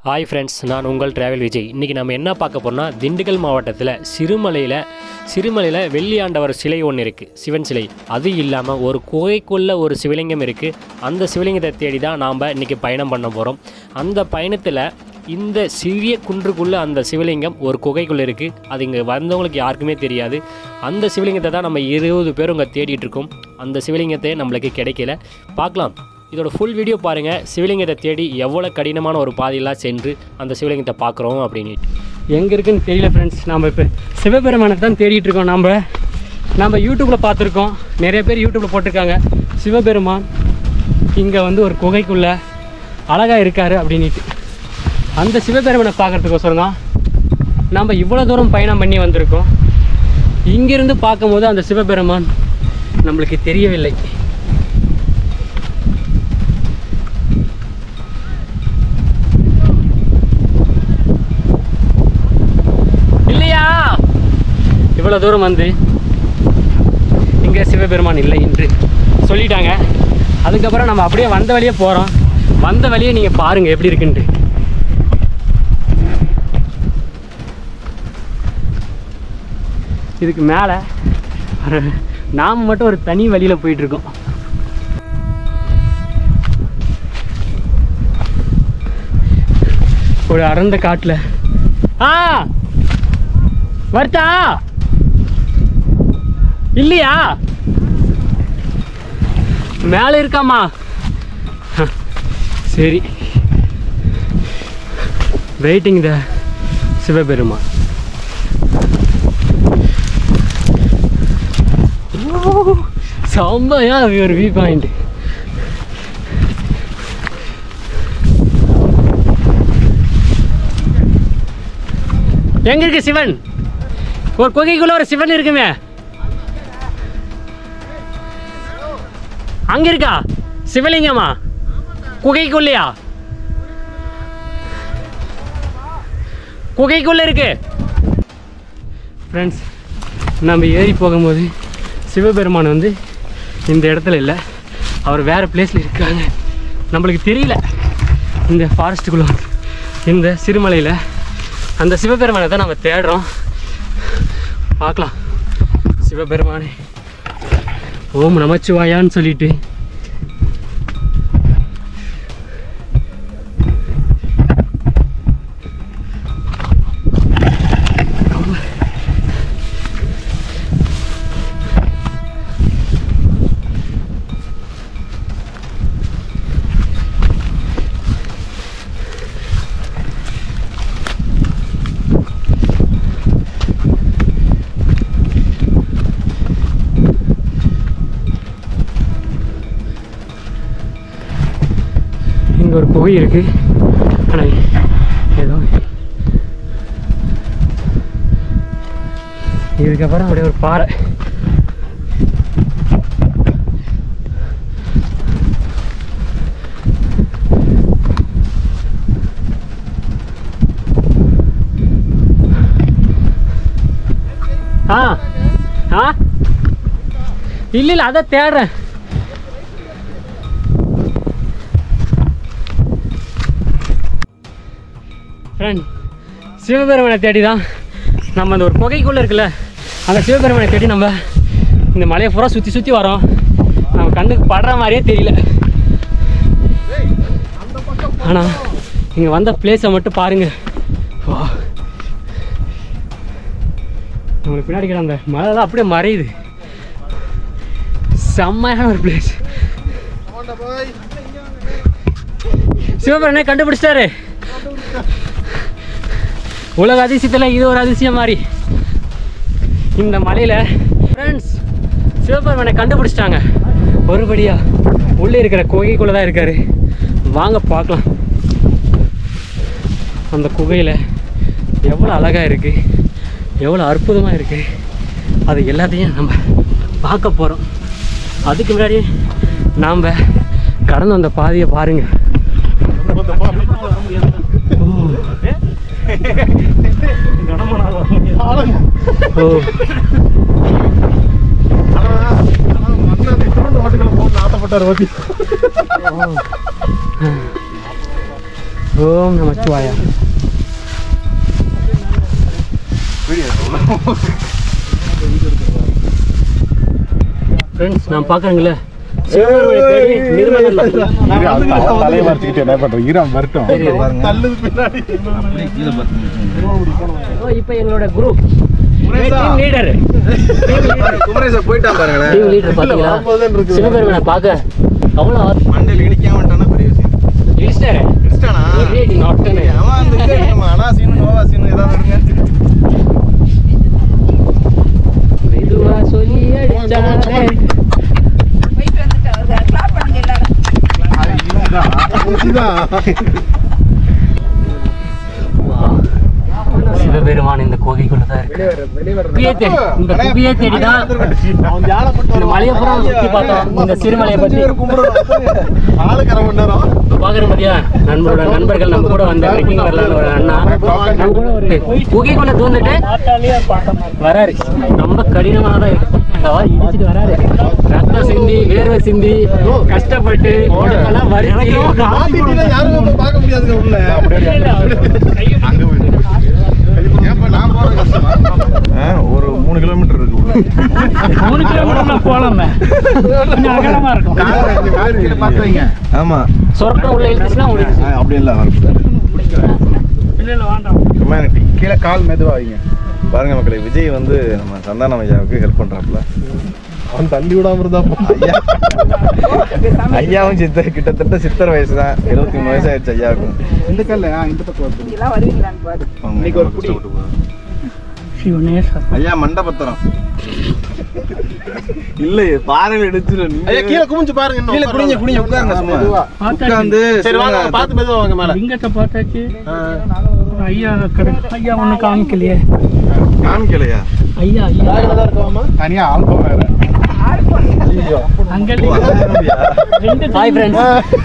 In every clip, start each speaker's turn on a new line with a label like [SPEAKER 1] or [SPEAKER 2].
[SPEAKER 1] Hi friends, நான் உங்கள் travel Vijay. இன்னைக்கு நம்ம என்ன பார்க்க போறோம்னா திண்டுக்கல் மாவட்டத்தில் சிறுமலையில் வெள்ளியாண்டவர் சிலை ஒன்று இருக்குது, சிவன் சிலை. அது இல்லாமல் ஒரு குகைக்குள்ள ஒரு சிவலிங்கம் இருக்குது. அந்த சிவலிங்கத்தை தேடி தான் நாம் இன்றைக்கி பயணம் பண்ண போகிறோம். அந்த பயணத்தில் இந்த சிறிய குன்றுக்குள்ளே அந்த சிவலிங்கம் ஒரு குகைக்குள்ளே இருக்குது. அது இங்கே வந்தவங்களுக்கு யாருக்குமே தெரியாது. அந்த சிவலிங்கத்தை தான் நம்ம 20 பேர் இங்கே தேடிட்டுருக்கோம். அந்த சிவலிங்கத்தை நம்மளுக்கு கிடைக்கல. பார்க்கலாம், இதோட ஃபுல் வீடியோ பாருங்கள். சிவலிங்கத்தை தேடி எவ்வளோ கடினமான ஒரு பாதையெல்லாம் சென்று அந்த சிவலிங்கத்தை பார்க்குறோம் அப்படின்ட்டு.
[SPEAKER 2] எங்கே இருக்குன்னு தெரியல ஃப்ரெண்ட்ஸ். நம்ம இப்போ சிவபெருமானை தான் தேடிட்டு இருக்கோம். நம்ம யூடியூப்பில் பார்த்துருக்கோம், நிறைய பேர் யூடியூப்பில் போட்டிருக்காங்க சிவபெருமான் இங்கே வந்து ஒரு குகைக்குள்ளே அழகாக இருக்கார் அப்படின்ட்டு. அந்த சிவபெருமானை பார்க்குறதுக்கோசரம் தான் நம்ம இவ்வளோ தூரம் பயணம் பண்ணி வந்திருக்கோம். இங்கிருந்து பார்க்கும்போது அந்த சிவபெருமான் நம்மளுக்கு தெரியவில்லை. இவ்வளோ தூரம் வந்து இங்கே சிவபெருமான் இல்லை என்று சொல்லிட்டாங்க. அதுக்கப்புறம் நம்ம அப்படியே வந்த வழியே போகிறோம். வந்த வழியே நீங்கள் பாருங்கள் எப்படி இருக்குன்ட்டு. இதுக்கு மேலே நாம் மட்டும் ஒரு தனி வழியில் போயிட்டுருக்கோம். ஒரு அடர்ந்த காட்டில் வருத்தா இல்லையா? மேலே இருக்காமா? சரி, வெயிட்டிங் த சிவபெருமான். செம்மையா ஒரு வியூ பாயிண்ட். எங்க இருக்கு சிவன்? ஒரு குகைக்குள்ள ஒரு சிவன் இருக்குமே, அங்க இருக்கா சிவலிங்கமா? குகைக்குள்ளையா? குகைக்குள்ள இருக்கு ஃப்ரெண்ட்ஸ். நம்ம ஏறி போகும்போது சிவபெருமான் வந்து இந்த இடத்துல இல்லை, அவர் வேறு பிளேஸில் இருக்காங்க. நம்மளுக்கு தெரியல. இந்த ஃபாரஸ்ட்டுக்குள்ள இந்த சிறுமலையில் அந்த சிவபெருமானை தான் நம்ம தேடுறோம். பார்க்கலாம். சிவபெருமானே ஓம் நமச்சிவாயான்னு சொல்லிட்டு ஒரு குகை இருக்கு. ஆனால் ஏதோ இதுக்கப்புறம் அப்படியே ஒரு பாறை. இல்லை அதான் தேடுறேன். ஃப்ரெண்ட், சிவபெருமானை தேடி தான் நம்ம அந்த ஒரு குகைக்குள்ளே இருக்குல்ல, அந்த சிவபெருமானை தேடி நம்ம இந்த மலையை பூரா சுற்றி வரோம். நம்ம கண்ணுக்கு படுற மாதிரியே தெரியல. ஆனால் இங்கே வந்த பிளேஸை மட்டும் பாருங்கள். நம்மளுக்கு பின்னாடி கிட்ட அந்த மலை தான் அப்படியே மறையுது. செம்மையான ஒரு பிளேஸ். சிவபெருமானை கண்டுபிடிச்சிட்டாரு. உலக அதிசயத்தில் இது ஒரு அதிசயம் மாதிரி. இந்த மலையில் ஃப்ரெண்ட்ஸ் சிவபெருமானை கண்டுபிடிச்சிட்டாங்க. ஒருபடியாக உள்ளே இருக்கிற குகைக்குள்ளே தான் இருக்கார். வாங்க பார்க்கலாம். அந்த குகையில் எவ்வளோ அழகாக இருக்குது, எவ்வளோ அற்புதமாக இருக்குது, அது எல்லாத்தையும் நம்ம பார்க்க போகிறோம். அதுக்கு முன்னாடி நாம் கடந்து அந்த பாதையை பாருங்கள். ஓம் நமச்சிவாயா. ஃப்ரெண்ட்ஸ் நான் பார்க்குறேங்களே இப்போ எங்களோட குரூப் லீடர்
[SPEAKER 3] போயிட்டான் பாருங்களேன்.
[SPEAKER 2] டீம் லீடர் பார்த்தீங்களா சிவபெருமனை பார்க்க அவ்வளோ
[SPEAKER 3] மண்டையில் இடிக்காம வந்துட்டானா பெரிய விஷயம்.
[SPEAKER 2] இடிச்சிட்டாரு.
[SPEAKER 3] இடிச்சிட்டானா? அவன் அந்த இது நம்ம அனாசீனு நோவாசீனு ஏதாவது எடுங்க.
[SPEAKER 2] மெதுவா சொல்லி அடிச்சாரே. சிவபெருமான் இந்த கோகைக்குள்ள தான் இருக்கு. இந்த குகையை தேடி தான் இந்த மலையப்புறம் சுற்றி பார்த்தோம். இந்த சிறுமலையை பற்றி பார்க்குற மாதிரியா நண்பர்கள் நம்ம கூட வந்த ட்ரெக்கிங் வரலான்னு ஒரு அண்ணா நம்ம கூட ஒரு குகைக்குள்ள தூந்துட்டு வராரு. ரொம்ப கடினமாக தான் இருக்கு. இடிச்சிட்டு வராரு. ரத்தம் சிந்தி வேர்வை சிந்தி கஷ்டப்பட்டு உடம்பெல்லாம் வரிச்சு
[SPEAKER 3] பார்க்க முடியாதுங்க உள்ள. ஒரு 3 கிலோமீட்டர் இருக்கு.
[SPEAKER 2] 3 கிலோமீட்டர் போலாமே. அகலமா இருக்கும்.
[SPEAKER 3] ஆமா
[SPEAKER 2] சொர்க்கம் உள்ள இழுத்துச்சுன்னா
[SPEAKER 3] அப்படி இல்லை ஹியூமனிட்டி கீழே கால் மெதுவா வைங்க. பாருங்க மக்களே, விஜய் வந்து நம்ம சந்தானம் ஐயாவுக்கு ஹெல்ப் பண்றாப்புல. அவன் தள்ளி விடாம இருந்தா ஐயாவும் கிட்டத்தட்ட சித்தர் வயசு தான். 23 வயசு ஆயிடுச்சு ஐயாவுக்கும். இந்த கல்ல இந்த பக்கம் ஐயா மண்டபத்திரம் இல்ல பாறையில எடுத்துரு. கீழே குமிஞ்சு பாருங்க. கீழே குனிஞ்சு குனிஞ்சு உட்காருங்க. சும்மா உட்கார்ந்து சரி வாங்க பார்த்து மெதுவா வாங்க. மேல லிங்கத்தை பார்த்தாச்சு. ஐயா ஐயா ஒண்ணு காமிக்கலையே. காமிக்கலையா? ஐயா ஐயா தனியா ஆள் போறாரு. அங்க ஹாய் ஃப்ரெண்ட்ஸ்.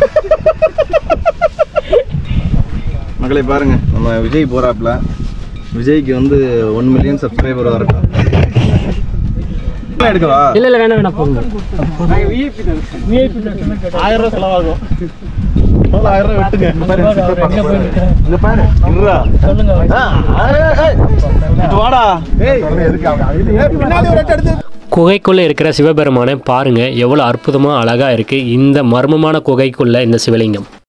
[SPEAKER 3] மக்களை பாருங்க, நம்ம விஜய் போறாப்ல. விஜய்க்கு வந்து 1 மில்லியன் சப்ஸ்கிரைபர் வரட்டும். எடுக்கவா? இல்ல இல்ல வேணாம் வேணாம் போங்க. 1000 ரூபாய் செலவாகும். 1000 ரூபாய் வெட்டுங்க. இங்க பாரு. இருடா. சொல்லுங்க. வாடா. ஏய் பின்னாடி ஒரு அட்டை எடுத்து.
[SPEAKER 1] குகைக்குள்ளே இருக்கிற சிவபெருமானை பாருங்கள், எவ்வளோ அற்புதமாக அழகாக இருக்குது இந்த மர்மமான குகைக்குள்ளே இந்த சிவலிங்கம்.